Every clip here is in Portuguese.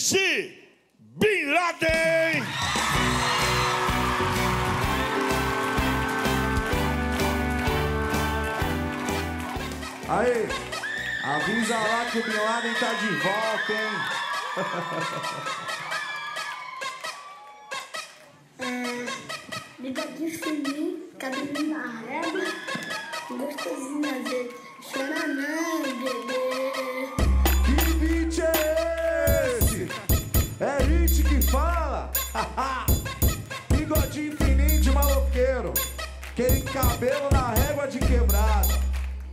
MC Bin Laden. Aí, avisa lá que o Bin Laden tá de volta, hein? Bigodinho fininho, cabelo na régua, gostosinho às vezes, chora não, bebê. Que beat é esse? É hit que fala? Bigodinho fininho de maloqueiro, aquele cabelo na régua de quebrada.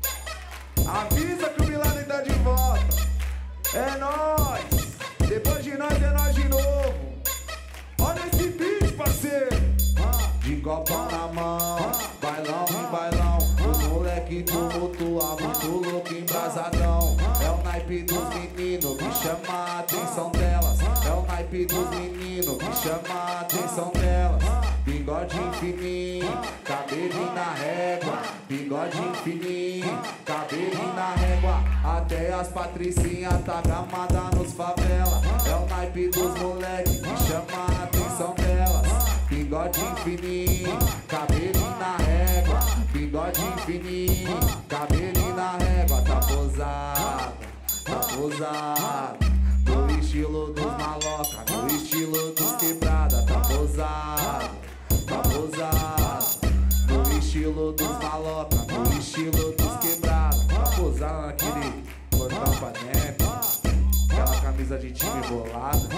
Avisa que o Bin Laden tá de volta. É nóis. Depois de nós é nós de novo. Olha esse beat, parceiro. De copa na mão, bailão em bailão. Os moleque tumultua, muito louco, embrasadão. É o naipe dos meninos que chama a atenção delas. É o naipe dos meninos que chama a atenção delas. Bigodinho fininho, cabelinho na régua. Bigodinho fininho, cabelinho na régua. Até as patricinhas tá gamada nos favela. É o naipe dos moleque que chama a atenção delas. Bigodinho fininho, cabelinho na régua. Bigodinho fininho, cabelinho na régua. Tá posado, tá posado. No estilo dos maloca, no estilo dos quebrada. Tá posado, tá posado. No estilo dos maloca, no estilo dos quebrada. Tá posado naquele botão pra dentro, aquela camisa de time bolada.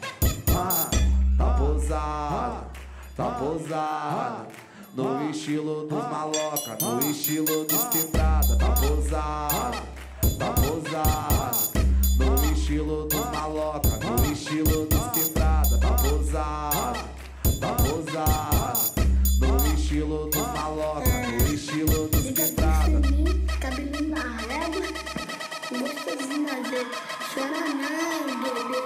Tá posado, tá posado. No estilo dos maloca, no estilo dos quebrada. Tá posado, tá posado. No estilo dos maloca, no estilo dos quebrada. Tá posado, tá posado. No estilo dos maloca, no estilo dos quebrada. Cabelinho na régua, gostosinho às vezes, chora não, bebê.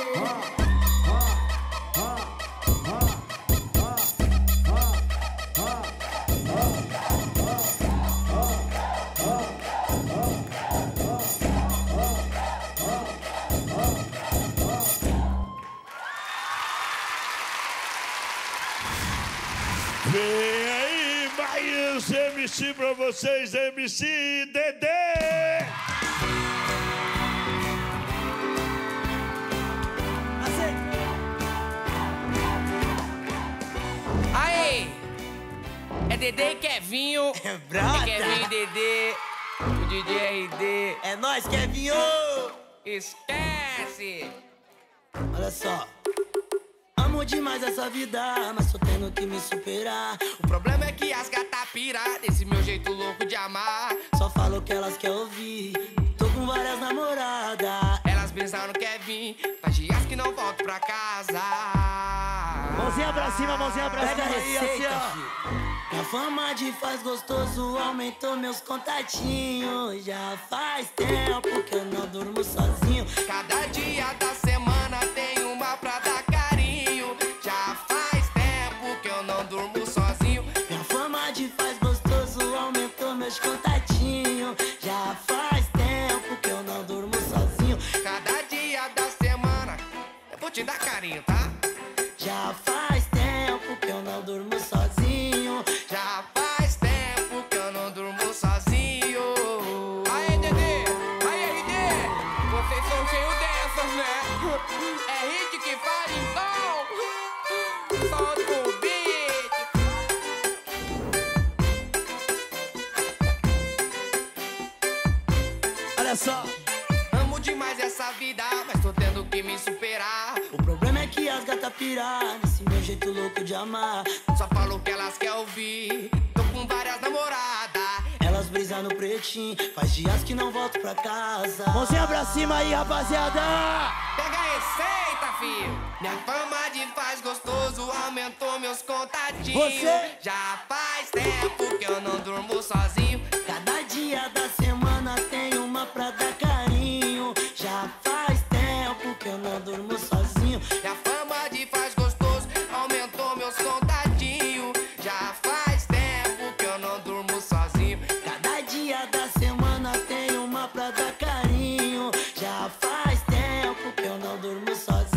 Vem aí mais MC pra vocês, MC Dedê. Aí, é Dedê e Kevinho. É brota. É Kevinho e Dedê, o DJ RD. É nóis, Kevinho! Esquece! Olha só. Amo demais essa vida, mas tô tendo que me superar. O problema é que as gata pira desse meu jeito louco de amar. Só falo o que elas querem ouvir. Tô com várias namoradas. Elas pensam no Kevin, faz dias que não volto pra casa. Mãozinha pra cima, mãozinha pra Pega cima a aí, receita, assim, ó. filho. A fama de faz gostoso aumentou meus contatinhos. Já faz tempo que eu não durmo sozinho. Cada dia da semana tem uma pra dar carinho. Já faz tempo que eu não durmo sozinho. Minha fama de faz gostoso aumentou meus contatinhos. Já faz tempo que eu não durmo sozinho. Cada dia da semana eu vou te dar carinho, tá? Já faz tempo que eu não durmo sozinho. Já faz tempo que eu não durmo sozinho. Aê, Dedê! Aê, RD! Vocês são cheios dessas, né? É hit que fala então! Solta o beat! Olha só. Amo demais essa vida, mas tô tendo que me superar. O problema é que as gatas piram nesse meu jeito louco de amar. Só falo o que elas querem ouvir. Tô com várias namoradas. Elas brisam no pretinho, faz dias que não volto pra casa. Mãozinha pra cima aí, rapaziada. Pega a receita, filho. Minha fama de faz gostoso aumentou meus contatinhos. Você? Já faz tempo que eu não durmo sozinho. Cada dia da semana tem uma pra dar carinho. Já faz tempo que eu não durmo sozinho. Minha fama de faz gostoso aumentou meus contatinhos. Já faz tempo que eu não durmo sozinho. Cada dia da semana tem uma pra dar carinho. Já faz tempo que eu não durmo sozinho.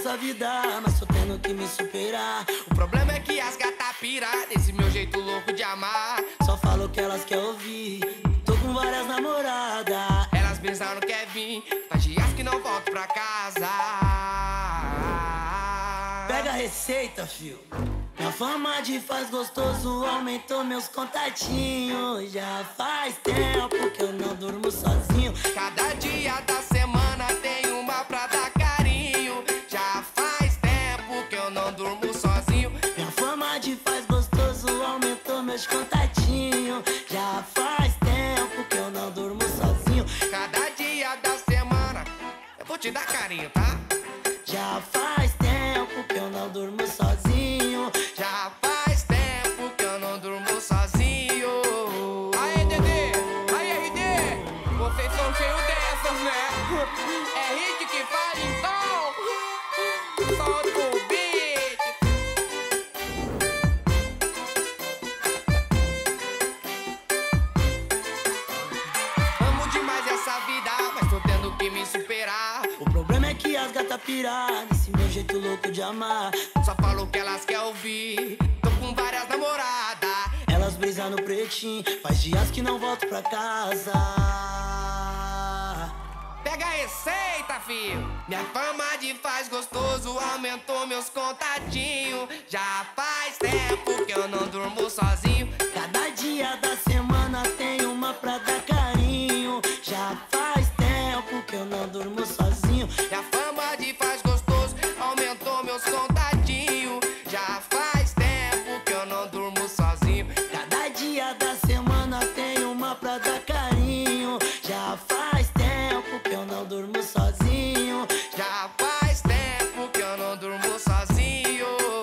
dessa vida, mas tô tendo que me superar. O problema é que as gatas pira desse meu jeito louco de amar. Só falo o que elas querem ouvir. Tô com várias namoradas. Elas pensaram que é vir, faz dias que não volto pra casa. Pega a receita, fio. Minha fama de faz gostoso aumentou meus contatinhos. Já faz tempo que eu não durmo sozinho. Cada dia da semana tem uma pra dar carinho. Já faz tempo que eu não durmo sozinho. Minha fama de faz gostoso aumentou meus contatinhos. Já faz tempo que eu não durmo sozinho. Cada dia da semana eu vou te dar carinho, tá? Já faz tempo que eu não durmo sozinho. Já faz tempo que eu não durmo sozinho. Aê, Dedê! Aê, RD! Vocês são cheios dessas, né? É hit que fala então. Solta o beat. Amo demais essa vida, mas tô tendo que me superar. O problema é que as gatas piram nesse meu jeito louco de amar. Só falo o que elas querem ouvir. Tô com várias namoradas. Elas brisam no pretinho, faz dias que não volto pra casa. Pega a receita, filho. Minha fama de faz gostoso aumentou meus contatinhos. Já faz tempo que eu não durmo sozinho. Cada dia da semana tem uma pra dar carinho. Já faz tempo que eu não durmo sozinho. Minha fama de faz gostoso aumentou meus contatinhos. Já faz tempo que eu não durmo sozinho. Cada dia da semana tem uma pra dar carinho. Já faz tempo que eu não durmo sozinho. Já faz tempo que eu não durmo sozinho.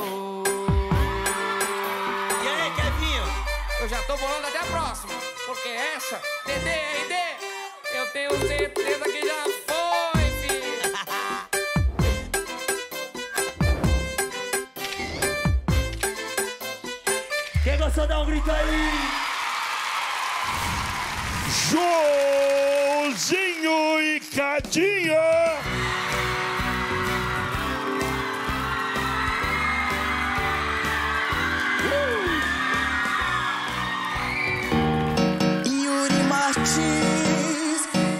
E aí, Kevinho? Eu já tô bolando até a próxima. Porque essa, DDRD, eu tenho certeza que já foi, filho. Quem gostou, dá um grito aí. Joãozinho e Cadinho. Yuri Martins,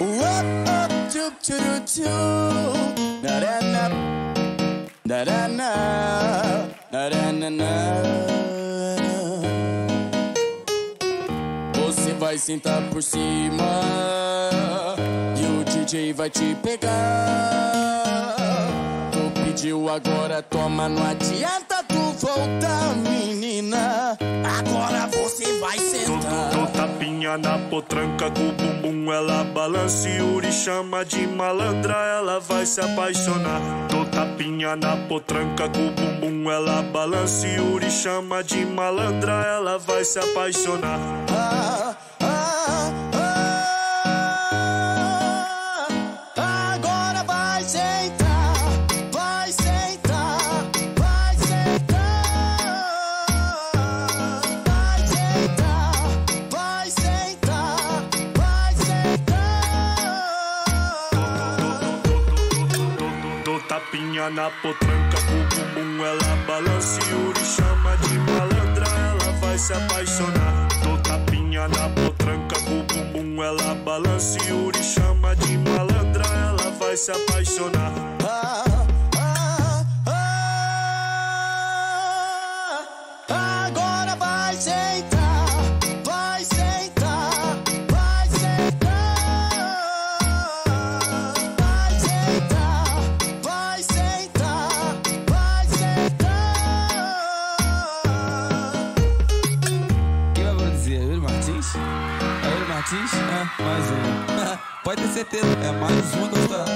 você vai sentar por cima e o DJ vai te pegar. Tu pediu agora, toma, não adianta tu voltar, menina. Agora você vai sentar. Tô tapinha na potranca com o bumbum, ela balança. Yuri chama de malandra, ela vai se apaixonar. Tô tapinha na potranca com o bumbum, ela balança. Yuri chama de malandra, ela vai se apaixonar. Agora vai sentar, vai sentar, vai sentar, vai sentar, vai sentar, vai sentar. Tô tapinha na potranca com o bumbum, ela balança. Yuri chama de malandra, ela vai se apaixonar. Tô tapinha na potranca com o bumbum, ela balança. Yuri chama de malandra, ela vai se apaixonar. Agora vai sentar, vai sentar, vai sentar, vai sentar, vai sentar, vai sentar. Quem vai produzir? Yuri Martins? É Yuri Martins? É, mais um. Pode ter certeza, é mais uma que eu estou.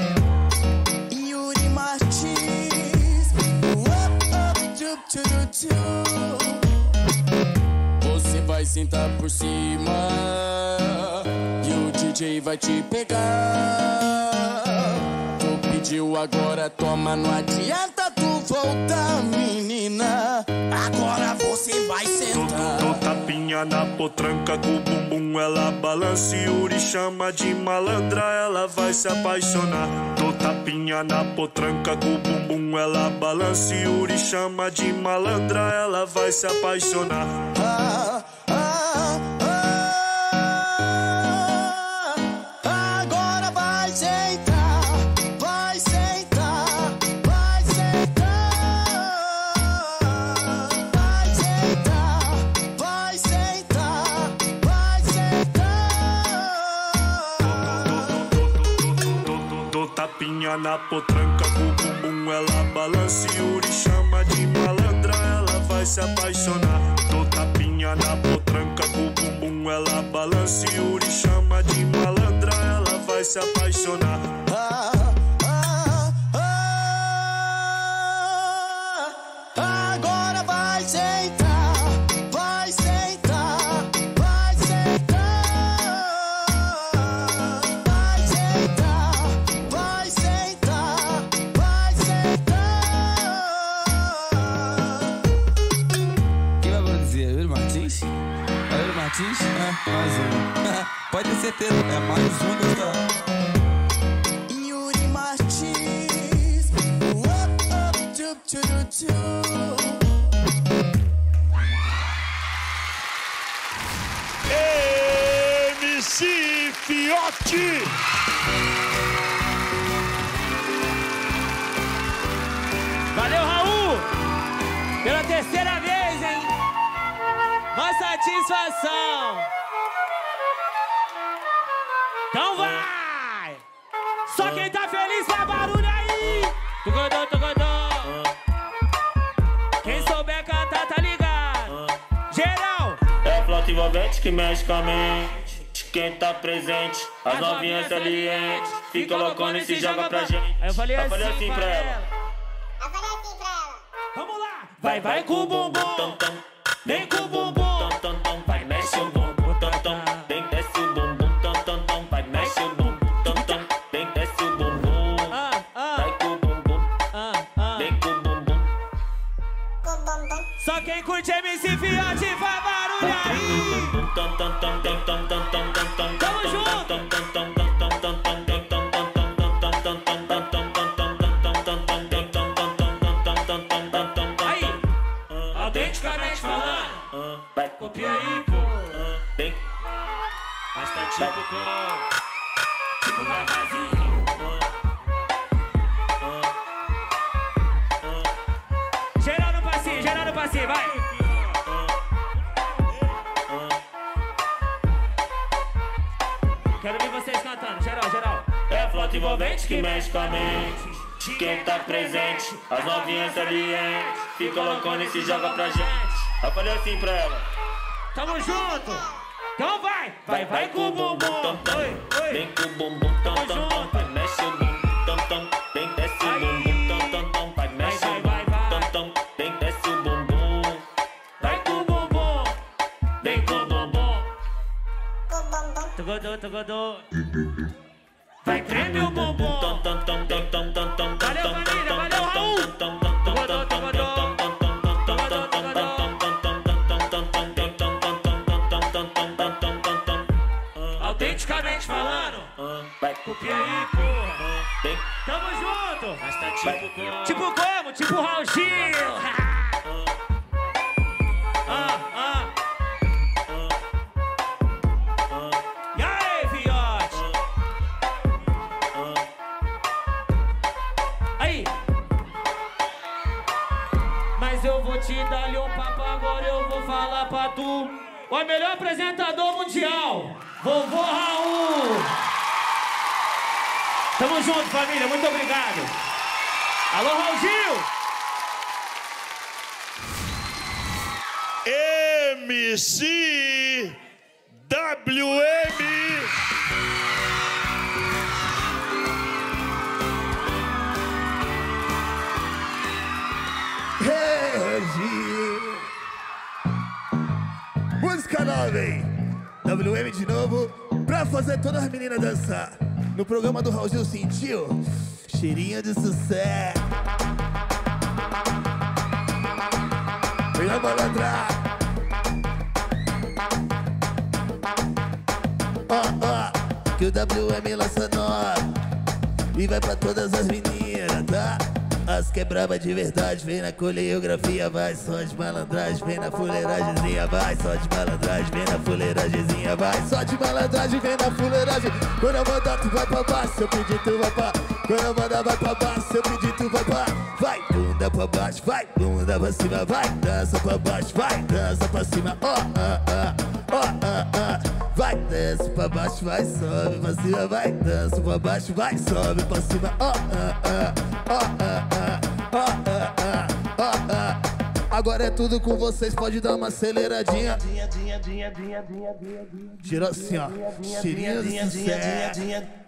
Yuri Martins, você vai sentar por cima e o DJ vai te pegar. Tu pediu agora, toma, não adianta tu volta, menina. Agora você vai sentar. Dou tapinha na potranca com o bumbum, ela balança e Yuri chama de malandra, ela vai se apaixonar. Dou tapinha na potranca com o bumbum, ela balança e Yuri chama de malandra, ela vai se apaixonar. Agora vai sentar, vai sentar, vai sentar, vai sentar, vai sentar, vai sentar. Dou tapinha na potranca com o bumbum, ela balança e Yuri chama de malandra, ela vai se apaixonar. Dou tapinha na potranca com o bumbum, ela balança e Yuri chama de malandra, ela vai se apaixonar. Agora vai sentar, vai sentar, vai sentar, vai sentar, vai sentar, vai sentar. Quem vai produzir? Yuri Martins? É Yuri Martins? Mais um. Pode ter certeza, é mais um gostar. Yuri Martins, MC Fiote! Valeu, Raul! Pela terceira vez, hein? Uma satisfação! Então vai! Só quem tá feliz faz barulho aí! Tugodô, tugodô! Quem souber cantar tá ligado! Geral! É flauta envolvente que mexe com a mente. Quem tá presente, as novinhas salientes. Fica loucona e se joga pra gente. Aí eu falei assim pra ela. Vamos lá! Vai, vai com o bumbum! Vem com o bumbum! Vai, mexe o bumbum. Vem, desce o bumbum. Vai, mexe o bumbum. Vem, desce o bumbum. Vai com o bumbum. Vem com o bumbum. Só quem curte MC Fiote faz barulho aí! Tamo junto! Aí! Autenticamente falando! Vai, Copia aí, pô! vem. Mas tá tipo vavazinho! Geral no passinho, vai! Quero ver vocês cantando, geral! É flauta envolvente que mexe com a mente. Quem tá presente, as novinhas salientes. Fica loucona e se joga pra gente. Eu falei assim pra ela. Tamo junto! Então vai! Vai com o bumbum! Oi! Vem com o bumbum. Vai, mexe o bumbum. Vem, desce o bumbum. Vai, mexe o bumbum. Vem, desce o bumbum. Vai com o bumbum! Vem com o bumbum! Tugodô! Vai, treme o bumbum! Valeu, família! Valeu, Raul! Tugodô! Autenticamente falando! Vai, Copia aí, porra! vem. Tamo junto! Mas tá tipo como? Tipo Raul Gil! E aí, Fiote? Aí! Mas eu vou te dar-lhe um papo agora, eu vou falar pra tu. O melhor apresentador mundial, Vovô Raul! Tamo junto, família, muito obrigado! Alô, Raul Gil! MC WM. Música nova, hein? WM de novo, pra fazer todas as meninas dançar. No programa do Raul Gil sentiu cheirinho de sucesso. vem na malandra. Que o WM lança nova e vai pra todas as meninas, tá? As que é braba de verdade, vem na coreografia, vai só de malandragem, vem na fuleiragemzinha, vai só de malandragem, vem na fuleiragemzinha, vai só de malandragem, vem na fuleiragem. Quando eu mandar tu vai pra baixo, se eu pedir tu vai pra. Quando eu mandar vai pra baixo, se eu pedir tu vai pra. Vai, bunda pra baixo, vai, bunda pra cima, vai, dança pra baixo, vai, dança pra cima, vai, desce pra baixo, vai, sobe pra cima, vai, dança pra baixo, vai, sobe pra cima, Agora é tudo com vocês, pode dar uma aceleradinha. Tira assim, ó, tirinha do sucesso.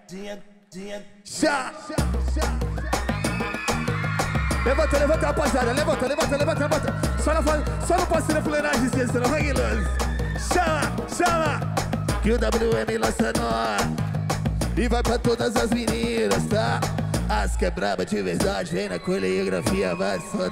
Chá. Levanta, levanta, rapaziada, levanta. Só não pode ser na fuleiragem, senão vai guilhoso. Chama. Que o WM lança nós e vai pra todas as meninas, tá? As que é braba de verdade, vem na coreografia, vai só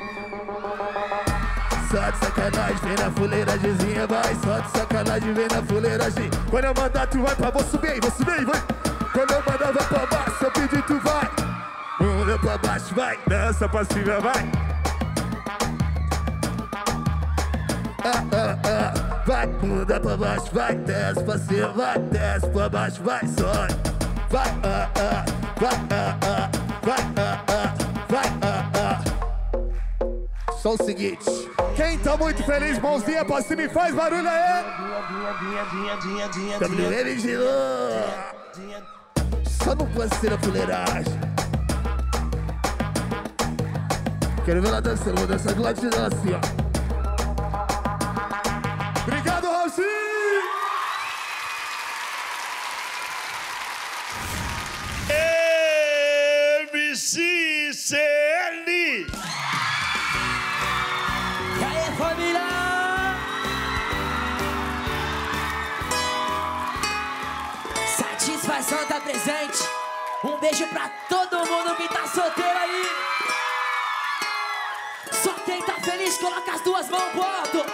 de sacanagem, vem na fuleiragemzinha, vai só de sacanagem, vem na fuleiragem. Quando eu mandar tu vai pra, vou subir aí, vai. Quando eu mandar vai pra baixo, se eu pedir tu vai. Bunda pra baixo, vai, dança pra cima, vai. Vai, bunda pra baixo, vai, desce pra cima, vai, desce pra baixo, vai, sobe. Vai, Só o seguinte, quem tá muito feliz, mãozinha pra cima e faz barulho aí. WM girou. Só não pode ser a fuleiragem. Quero ver ela dançando, vou dançar do lado de lá assim, ó. Obrigado, Raulzinho! MCCL! E aí, família? Satisfação tá presente. Um beijo pra todo mundo que tá solteiro aí. Só quem tá feliz coloca as duas mãos pro alto.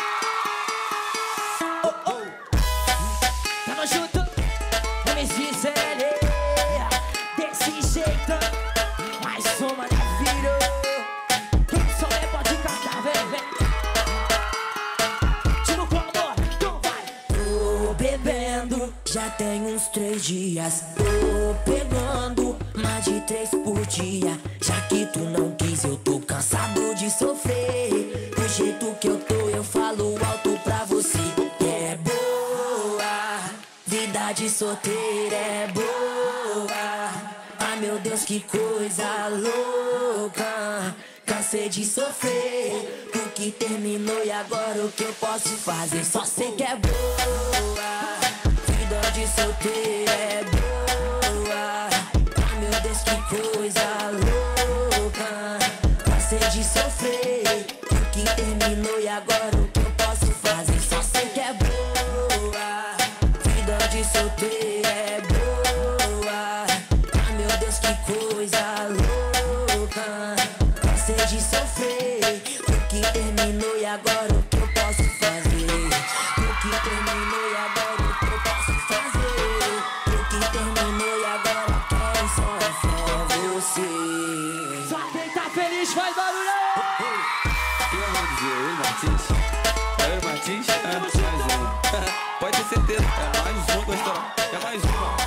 Tamo junto, MCCL. Desse jeito, mais uma da vida. Quem souber pode cantar, vem. Tipo como, então vai. Tô bebendo, já tem uns 3 dias. Tô pegando mais de 3 por dia. Já que tu não quis, eu tô cansado de sofrer. Do jeito que eu tô, eu falo alto pra você. É boa, vida de solteira é boa. Ai meu Deus, que coisa louca. Cansei de sofrer, o que terminou e agora o que eu posso fazer? Só sei que é boa, vida de solteira é boa. Ai meu Deus, que coisa louca. Cansei de sofrer, o que terminou e agora o que eu posso fazer? Só sei que é boa, vida de solteira é boa. Ai meu Deus, que coisa louca. Cansei de sofrer, o que terminou e agora o que eu posso fazer? O que terminou e agora o que eu posso fazer? O que terminou e agora quem sofre é você. Só quem tá feliz faz barulho! O que eu vou dizer? Ele Martins? Mais um. Pode ter certeza, é mais um da história. É mais uma.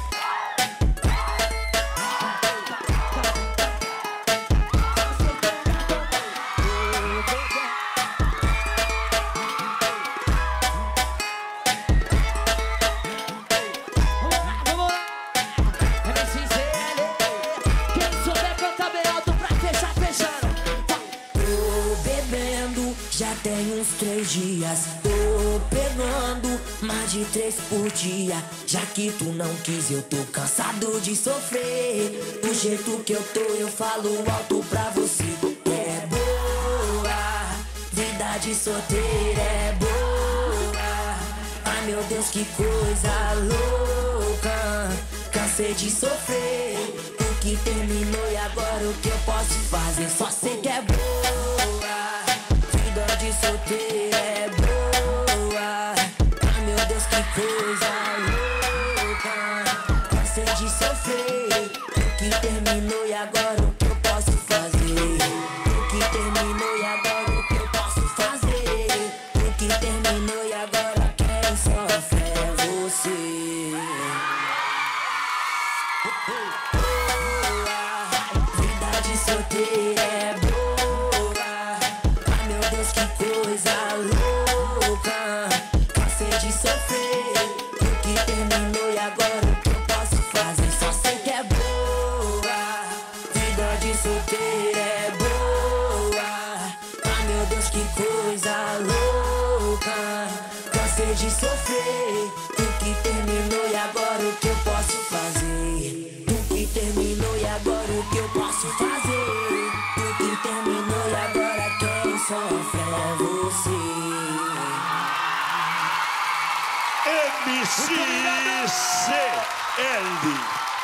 Tem uns 3 dias, tô pegando mais de 3 por dia. Já que tu não quis, eu tô cansado de sofrer. Do jeito que eu tô, eu falo alto pra você. É boa, vida de solteira é boa. Ai meu Deus, que coisa louca. Cansei de sofrer, o que terminou e agora o que eu posso fazer? Só sei que é boa, de solteira é boa. Ah, meu Deus, que coisa louca. Cansei de sofrer. O que terminou e agora o que eu posso fazer? O que terminou e agora o que eu posso fazer? O que terminou e agora quem sofre é você. Vida de solteira é boa. Ai meu Deus, que coisa louca. Cansei de sofrer. O que terminou e agora o que eu posso fazer? Só sei que é boa. Vida de solteira é boa. Ai meu Deus, que coisa louca. Cansei de sofrer. O que terminou e agora o que eu posso fazer? O que terminou e agora o que eu posso fazer? O que terminou e agora quem sofre é você. MCL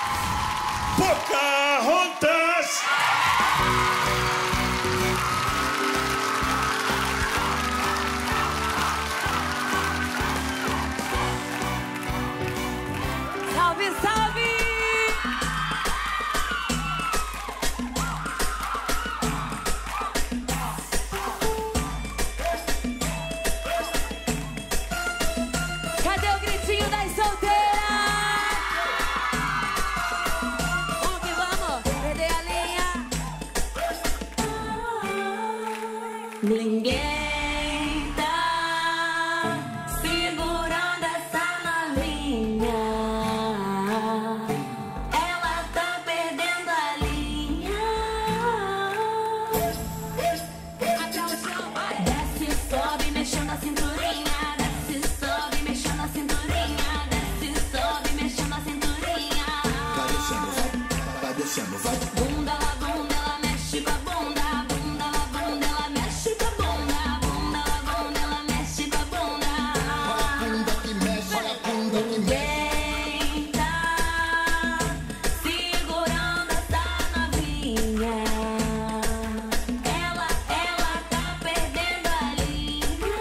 Pocahontas. Salve, salve! Cadê o gritinho das solteiras? Vamos que vamos, perder a linha. Ninguém tá segurando essa novinha. Ela tá perdendo a linha. Até o chão, vai. Desce, sobe, mexendo a cinturinha. Desce, sobe, mexendo a cinturinha. Desce, sobe, mexendo a cinturinha. Vai descendo, vai. Bunda, ela mexe com a bunda. Bunda, ela mexe com a bunda. Bunda, ela mexe com a bunda. Olha a bunda que mexe, olha a bunda que mexe. Quem tá segurando essa novinha? Ela tá perdendo a linha.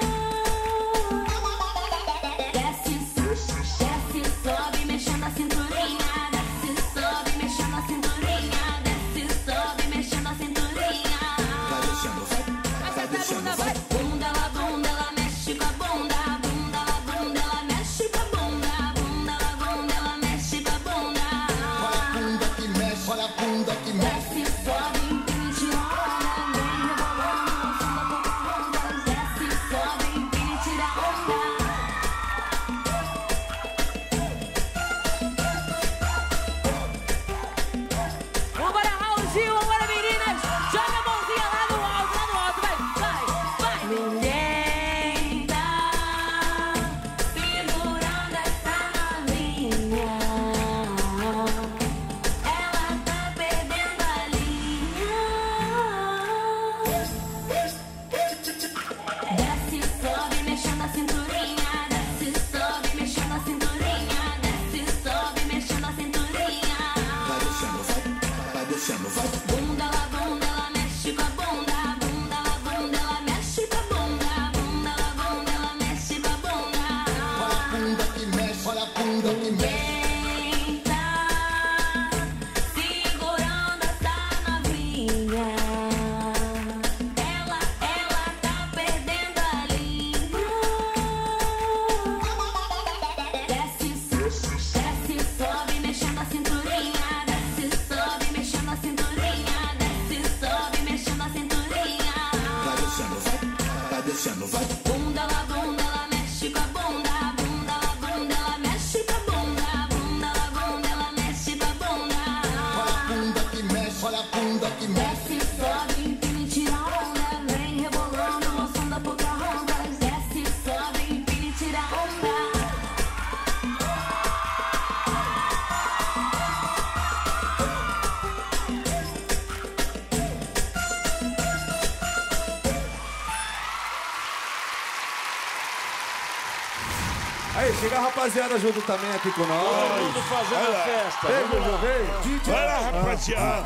Desce, sobe, mexendo a cinturinha. Desce, sobe, mexendo a cinturinha. Desce, sobe, mexendo a cinturinha. Vai descendo, vai descendo, vai. Bunda, ela mexe com a bunda. Bunda, ela mexe com a bunda. Bunda, ela mexe com a bunda. Olha a bunda que mexe, olha a bunda que mexe. Desce, sobe, empine, tira onda. Vem rebolando, som da Pocahontas. Desce, sobe, empine, tira onda. Vambora, Raulzinho, vambora, meninas. Joga a mãozinha lá no alto, vai. Ninguém tá segurando essa novinha. Ela tá perdendo a linha. Desce, sobe, mexendo a cinturinha. Desce, sobe, mexendo a cinturinha. Desce, sobe, mexendo a cinturinha. Vai descendo, vai descendo, vai. Bunda, ela mexe com a bunda. Bunda, ela mexe com a bunda. Bunda, ela mexe com a bunda. Olha a bunda que mexe, olha a bunda que mexe. Quem tá segurando essa novinha? Ela tá perdendo a linha. Desce, sobe, mexendo a cinturinha. Desce, sobe, mexendo a cinturinha. Desce, sobe, mexendo a cinturinha. Vai descendo, vai. Bunda, ela mexe com a bunda. Bunda, ela mexe com a bunda. Bunda, ela mexe com a bunda. Olha a bunda que mexe, olha a bunda que mexe. Desce, sobe, empine, tira onda. Vem rebolando o som da Pocahontas. Desce, sobe, empine, tira onda. chega a rapaziada junto também aqui com nós. Todo mundo fazendo a festa. Vem, Jojo, vem. DJ. Vai lá, rapaziada.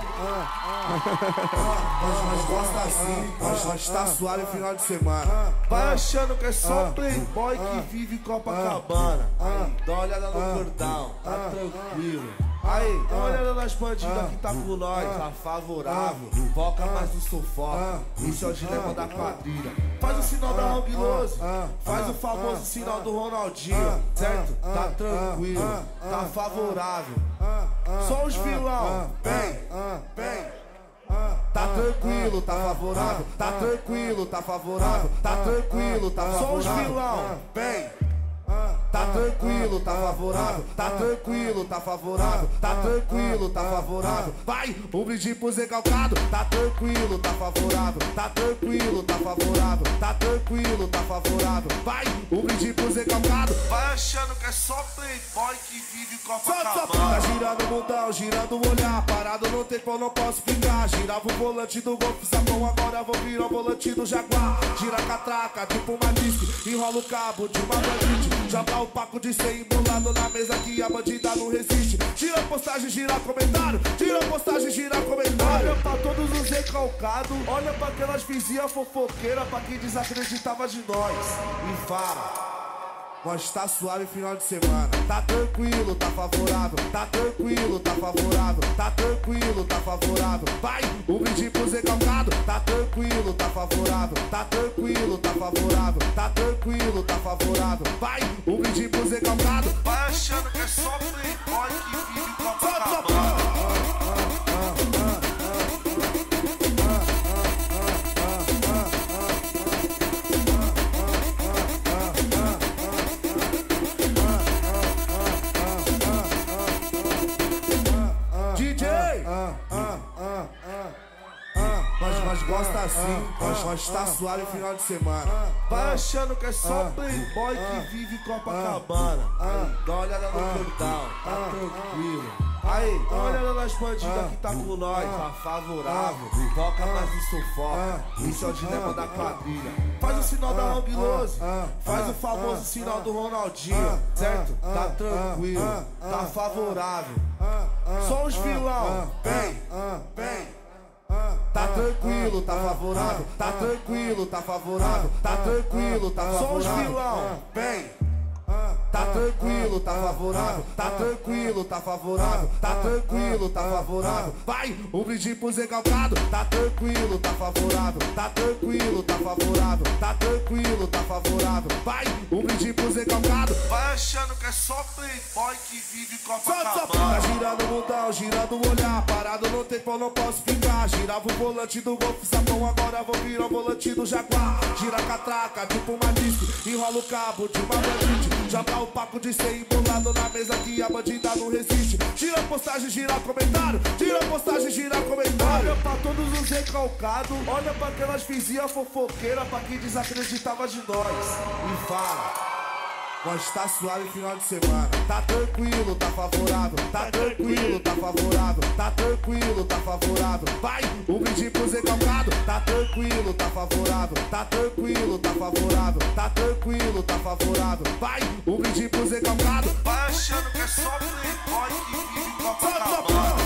Nós gosta assim, nós tá suave final de semana. Vai achando que é só playboy que vive em Copacabana. Dá uma olhada no cordão, tá tranquilo. Aí, dá uma olhada nas bandidas que tá com nós, tá favorável. Foca mais no sofá, isso é o dilema da quadrilha. Faz o sinal da Hong Lose, faz o famoso sinal do Ronaldinho, certo? Tá tranquilo, tá favorável. Só os vilão, vem. Tá tranquilo, tá favorável. Tá tranquilo, tá favorável. Tá tranquilo, tá favorável. Só os vilão, vem. Tá tranquilo, tá favorável. Tá tranquilo, tá favorável. Tá tranquilo, tá favorável. Vai, um brinde pro Zé Calcado. Tá tranquilo, tá favorável. Tá tranquilo, tá favorável. Tá tranquilo, tá favorável. Vai, um brinde pro Zé Calcado. Vai achando que é só playboy que vive Copacabana. Tá girando o mundão, girando o olhar. Parado no tempo eu não posso ficar. Girava o volante do Golf Sapão, agora eu vou virar o volante do Jaguar. Gira a catraca, tipo uma disco. Enrola o cabo de uma bandite. Já dá o paco de 100 embolado na mesa que a bandida não resiste. Tira a postagem, gira comentário. Tira a postagem, gira comentário. Olha pra todos os recalcados. Olha pra aquelas vizinhas fofoqueiras, pra quem desacreditava de nós. E fala, nós tá suave final de semana. Tá tranquilo, tá favorável. Tá tranquilo, tá favorável. Tá tranquilo, tá favorável. Vai, um brinde pro Zé Calcado. Tá tranquilo, tá favorável. Tá tranquilo, tá favorável. Tá tranquilo, tá favorável. Vai, um brinde pro Zé Calcado. Vai achando que é só playboy que vive Copacabana. Nós gosta assim, nós tá suave final de semana. Vai achando que é só playboy que vive Copacabana. Dá uma olhada no cordão, tá tranquilo. Aí, dá uma olhada nas bandidas que tá com nós, tá favorável. Foca mais no sofá, isso é o dilema da quadrilha. Faz o sinal da Hong Lose, faz o famoso sinal do Ronaldinho, certo? Tá tranquilo, tá favorável. Só os vilão, vem. Tá tranquilo, tá favorável. Tá tranquilo, tá favorável. Tá tranquilo, tá favorável. Só os vilão, vem. Tá tranquilo, tá favorável. Tá tranquilo, tá favorável. Tá tranquilo, tá favorável. Vai, um brinde pro Zé Calcado. Tá tranquilo, tá favorável. Tá tranquilo, tá favorável. Tá tranquilo, tá favorável. Vai, um brinde pro Zé Calcado. Vai achando que é só playboy que vive Copacabana. Tá girando o mundão, girando o olhar. Parado no tempo eu não posso ficar. Girava o volante do Golf Sapão, agora eu vou virar o volante do Jaguar. Gira a catraca, tipo uma disco. Enrola o cabo de uma bandite. Já dá o paco de 100 embolado na mesa que a bandida não resiste. Tira a postagem, gira comentário. Tira a postagem, gira comentário. Olha pra todos os recalcados. Olha pra aquelas vizinhas fofoqueiras, pra quem desacreditava de nós. E fala, nós tá suave final de semana. Tá tranquilo, tá favorável. Tá tranquilo, tá favorável. Tá tranquilo, tá favorável. Vai, um brinde pro Zé Calcado. Tá tranquilo, tá favorável. Tá tranquilo, tá favorável. Tá tranquilo, tá favorável. Vai, um brinde pro Zé Calcado. Vai achando que é só playboy que vive Copacabana.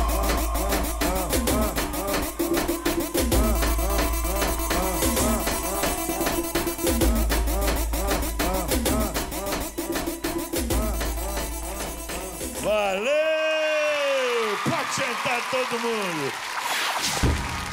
Valeu! Pode sentar todo mundo!